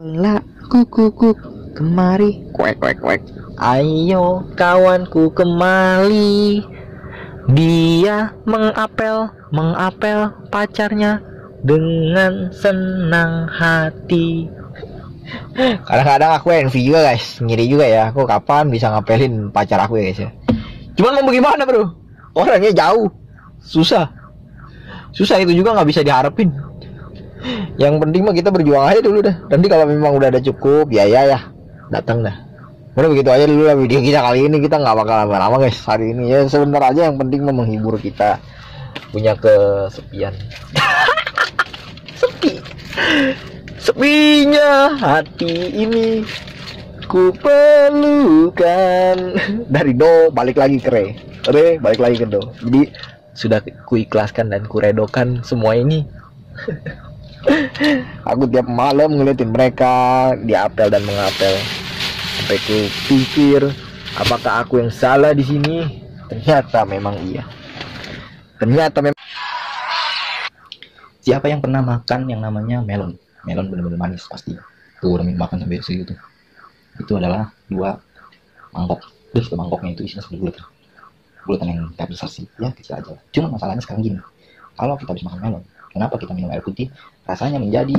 La kuk kemari kuek kuek kuek. Ayo kawanku kemari. Dia mengapel pacarnya dengan senang hati. Kadang-kadang aku envy juga guys, ngiri juga ya. Aku kapan bisa ngapelin pacar aku ya guys ya. Cuman mau bagaimana bro? Orangnya jauh, susah itu juga nggak bisa diharapin. Yang penting mah kita berjuang aja dulu dah. Nanti kalau memang udah ada cukup, ya datang dah. Udah begitu aja dulu lah video kita kali ini. Kita nggak bakal lama-lama guys hari ini ya. Sebentar aja, yang penting mah menghibur kita. Punya kesepian. Sepinya hati ini ku perlukan. Dari do balik lagi ke re balik lagi ke do. Jadi sudah ku ikhlaskan dan ku redokan semua ini. Aku tiap malam ngeliatin mereka diapel dan mengapel sampai ku pikir apakah aku yang salah di sini. Ternyata memang iya. Siapa yang pernah makan yang namanya melon? Melon bener-bener manis pasti. Tuh udah makan sampai segitu. Itu adalah 2 mangkok. Terus mangkoknya itu isinya sebuah bulatan yang gak besar sih, ya kecil aja. Cuma masalahnya sekarang gini, kalau kita habis makan melon, kenapa kita minum air putih? Rasanya menjadi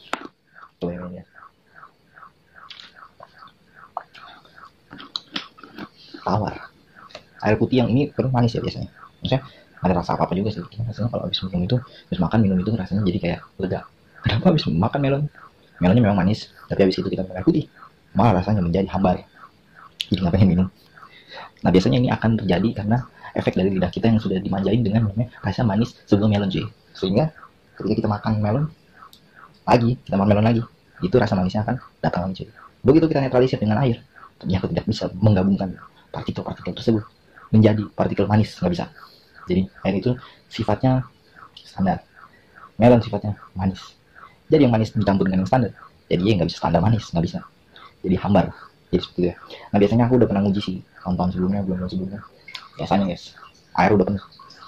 tawar. Air putih yang ini terus manis ya biasanya. Maksudnya ada rasa apa juga sih. Rasanya kalau habis minum itu rasanya jadi kayak lega. Kenapa habis makan melon? Melonnya memang manis, tapi habis itu kita minum air putih, malah rasanya menjadi hambar. Jadi nggak pengen minum. Nah biasanya ini akan terjadi karena efek dari lidah kita yang sudah dimanjain dengan rasa manis sebelum melon cuy. Sehingga ketika kita makan melon lagi, itu rasa manisnya akan datang lagi cuy. Begitu kita netralisir dengan air, ternyata tidak bisa menggabungkan partikel-partikel tersebut menjadi partikel manis, nggak bisa. Jadi air itu sifatnya standar, melon sifatnya manis. Jadi yang manis dicampur dengan yang standar, jadi ya nggak bisa standar manis, nggak bisa. Jadi hambar. Jadi seperti itu ya. Nah biasanya aku udah pernah nguji sih tahun-tahun sebelumnya, bulan sebelumnya. Biasanya guys, air udah penuh.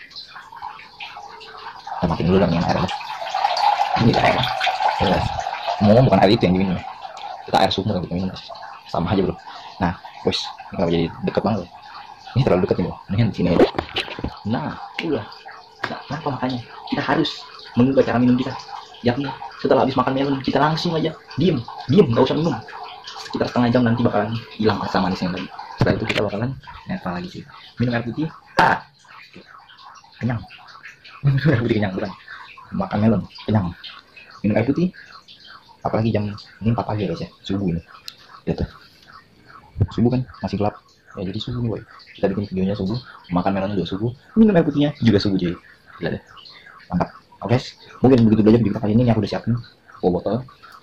Kita makin dulu dengan air. Ini air. Ya, ngomong bukan air itu yang diminum. Kita air sumur yang kita minum. Sama aja bro. Nah, bos, ini kalau jadi deket banget. Ini terlalu dekat nih bro. Ini kan di sini aja. Nah, udah. Nah, kenapa makanya kita harus mengubah cara minum kita. Yakni setelah habis makan melon kita langsung aja diem, nggak usah minum. Sekitar setengah jam nanti bakalan hilang rasa manisnya tadi. Setelah itu kita bakalan netral lagi sih. Minum air putih, kenyang. Minum air putih kenyang bukan. Makan melon, kenyang. Minum air putih, apalagi jam ini 4 pagi guys ya, subuh ini. Lihat tuh, subuh kan masih gelap. Ya jadi subuh nih boy. Kita bikin videonya subuh, makan melonnya juga subuh, minum air putihnya juga subuh jadi. Gila deh, mantap. Oke, guys, mungkin begitu aja video kali ini. Aku udah siapin botol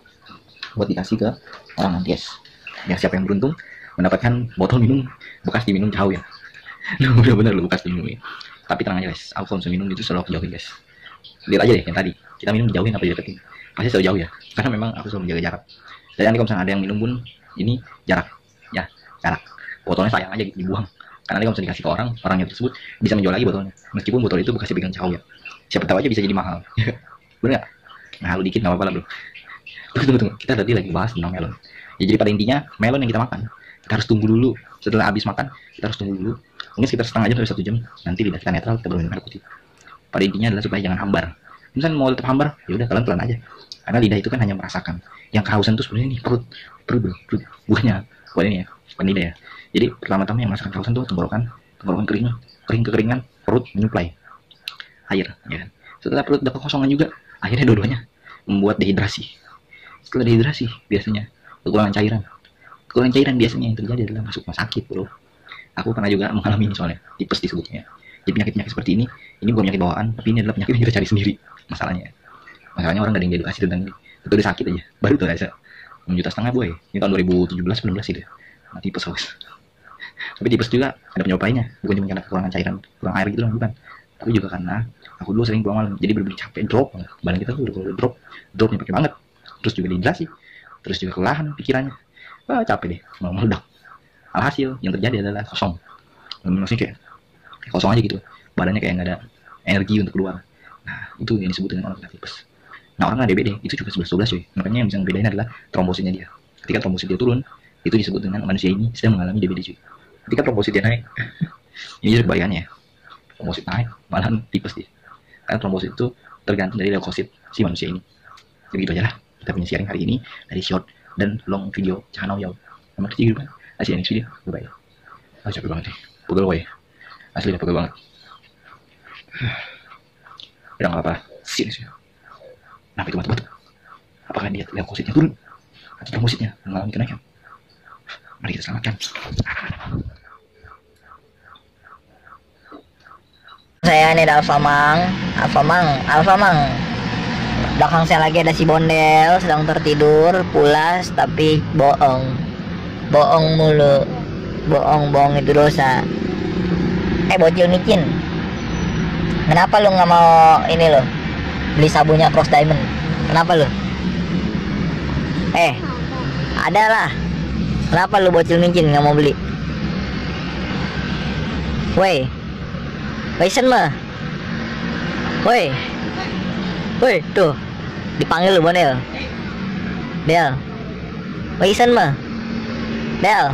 buat dikasih ke orang nanti guys. Ya siapa yang beruntung mendapatkan botol minum bekas diminum jauh ya. Bener-bener lu bekas diminum ya. Tapi tenang aja guys, aku kalau minum itu selalu jauhin guys. Lihat aja deh yang tadi, kita minum jauhin apa dideketin, pasti selalu jauh ya. Karena memang aku selalu menjaga jarak. Jadi nanti kalau misalnya ada yang minum pun ini jarak, ya jarak. Botolnya sayang aja gitu dibuang. Karena nanti kalau misalnya dikasih ke orangnya tersebut bisa menjual lagi botolnya. Meskipun botol itu bekasnya pegang jauh ya. Siapa tahu aja bisa jadi mahal. Bener gak? Nah lu dikit gak apa-apa lah bro. Tunggu. Kita tadi lagi bahas tentang melon. Ya, jadi pada intinya melon yang kita makan, kita harus tunggu dulu. Setelah habis makan, kita harus tunggu dulu. Mungkin sekitar setengah jam sampai 1 jam. Nanti lidah kita netral, kita baru minum air putih. Pada intinya adalah supaya jangan hambar. Misalnya mau tetap hambar, ya udah pelan-pelan aja. Karena lidah itu kan hanya merasakan. Yang kehausan itu sebenarnya nih perut. Bukannya ini ya, bukan lidah ya. Jadi pertama-tama yang merasakan kehausan itu tenggorokan kering kekeringan, perut menyuplai air, ya kan. Setelah perut dapat kekosongan juga, akhirnya dua-duanya membuat dehidrasi. Setelah dehidrasi, biasanya kekurangan cairan biasanya yang terjadi adalah masuk rumah sakit bro. Aku pernah juga mengalami ini soalnya, tipes disebutnya. Jadi penyakit seperti ini bukan penyakit bawaan, tapi ini adalah penyakit yang kita cari sendiri. Masalahnya orang gak ada yang edukasi tentang ini. Itu udah sakit aja, baru tuh rasa 6,5 juta boy. Ini tahun 2017-19 sih deh. Nah, tipes guys. Tapi tipes juga ada penyebabnya, bukan cuma karena kekurangan cairan, kurang air gitu loh, bukan. Tapi juga karena aku dulu sering pulang malam, jadi bener-bener capek, drop. Badan kita tuh udah dropnya pakai banget. Terus juga dehidrasi, terus juga kelelahan pikirannya. Capek deh, mau meledak. Alhasil yang terjadi adalah kosong. Maksudnya kayak kosong aja gitu. Badannya kayak nggak ada energi untuk keluar. Nah itu yang disebut dengan orang kena tipes. Nah orang DBD itu juga 11-12 cuy. Makanya yang bisa ngebedain adalah trombositnya dia. Ketika trombosit dia turun, itu disebut dengan manusia ini sedang mengalami DBD cuy. Ketika trombosit dia naik, ini jadi bahayanya. Trombosit naik, malahan tipes dia. Karena trombosit itu tergantung dari leukosit si manusia ini. Begitu aja lah kita punya sharing hari ini dari short dan long video channel Yao. Sama kecil juga. Asli next video. Bye bye. Capek banget nih. Pegel gue. Asli udah pegel banget. Udah nggak apa-apa. Serius ya. Kenapa itu batu-batu? Apakah dia leukositnya turun? Atau trombositnya mengalami kenaikan? Mari kita selamatkan. Saya ini ada Alfa Mang. Belakang saya lagi ada si Bondel sedang tertidur, pulas tapi bohong mulu, bohong itu dosa. Bocil micin, kenapa lu nggak mau ini lo beli sabunnya Cross Diamond? Kenapa lu? Ada lah. Kenapa lu bocil micin nggak mau beli? Woi, Waisen mah. Woi, tuh dipanggil lu Bondel. Del. Waisen mah. Del.